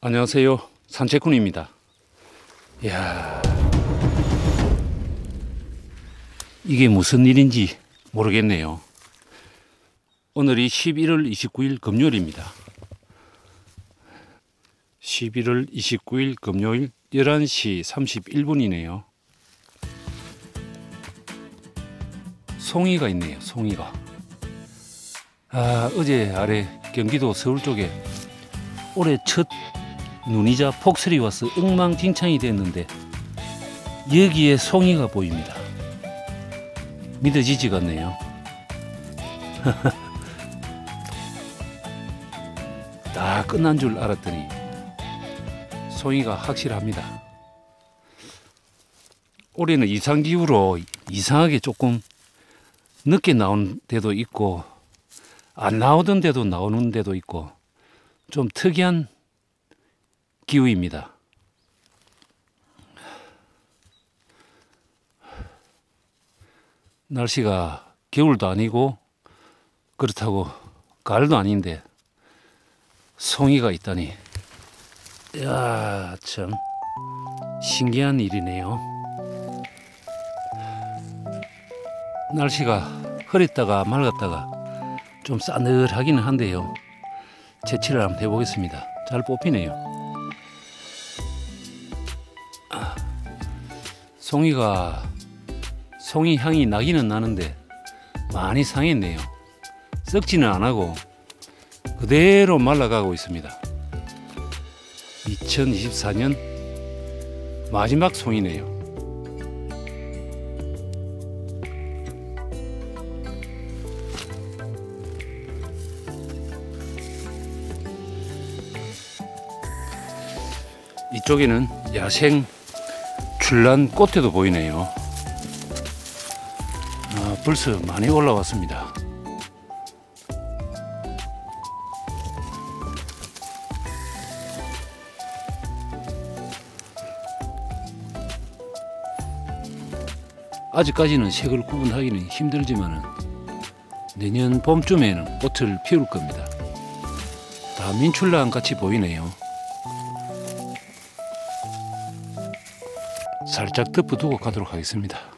안녕하세요, 산책꾼입니다. 이야, 이게 무슨 일인지 모르겠네요. 오늘이 11월 29일 금요일입니다. 11월 29일 금요일 11시 31분이네요. 송이가 있네요. 송이가. 어제 아래 경기도 서울 쪽에 올해 첫 눈이자 폭설이 와서 엉망진창이 됐는데 여기에 송이가 보입니다. 믿어지지가 않네요. 다 끝난 줄 알았더니 송이가 확실합니다. 올해는 이상기후로 이상하게 조금 늦게 나온 데도 있고 안 나오던 데도 나오는 데도 있고 좀 특이한 기후입니다. 날씨가 겨울도 아니고 그렇다고 가을도 아닌데 송이가 있다니, 이야, 참 신기한 일이네요. 날씨가 흐렸다가 맑았다가 좀 싸늘하기는 한데요. 채취를 한번 해보겠습니다. 잘 뽑히네요. 송이 향이 나기는 나는데 많이 상했네요. 썩지는 않고 그대로 말라가고 있습니다. 2024년 마지막 송이네요. 이쪽에는 야생 출란 꽃에도 보이네요. 벌써 많이 올라왔습니다. 아직까지는 색을 구분하기는 힘들지만 내년 봄쯤에는 꽃을 피울 겁니다. 다 민출란 같이 보이네요. 살짝 덮어두고 가도록 하겠습니다.